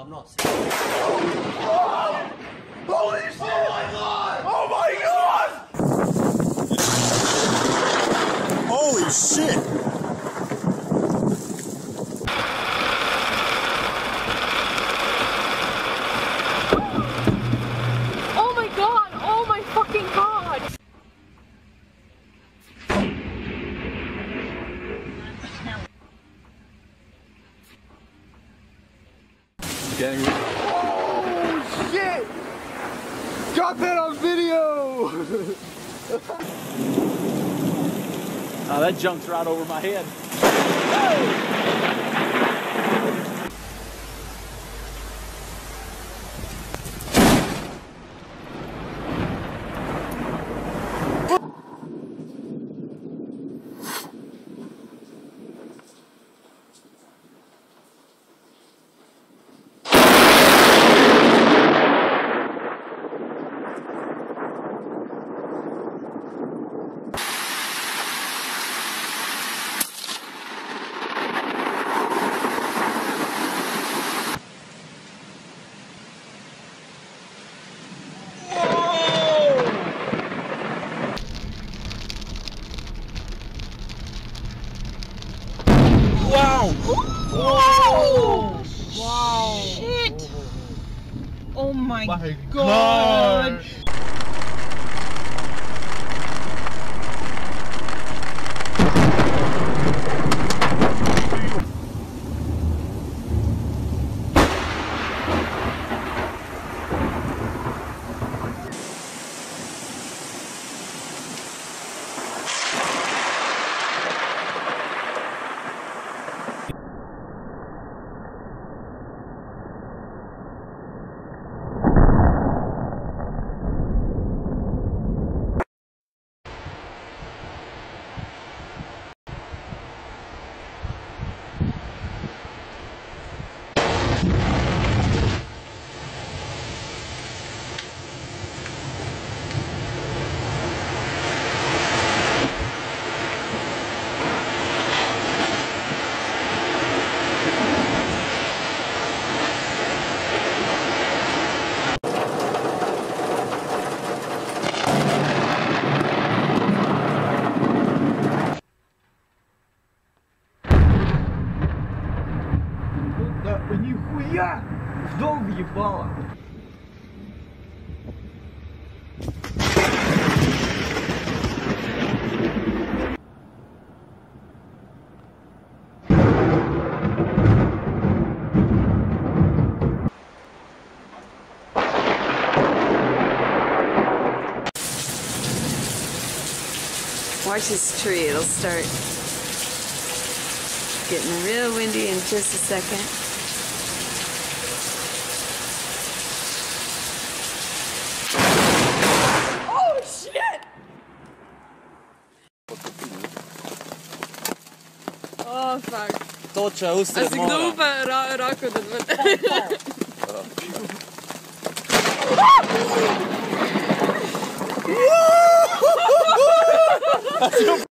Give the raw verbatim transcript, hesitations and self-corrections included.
I'm not saying. Oh! Holy shit! Oh my god! Oh my god! Holy shit! Oh my god! Oh my fucking god! Getting oh shit! Got that on video! Oh, that jumped right over my head. Hey! Wow! Wow! Wow! Shit! Oh my, my god! god. Да нихуя! В дом въебало! Watch this tree, it'll start getting real windy in just a second. Oh shit! Oh fuck. Toča usred A si mora. kdo upa ra rako da dve...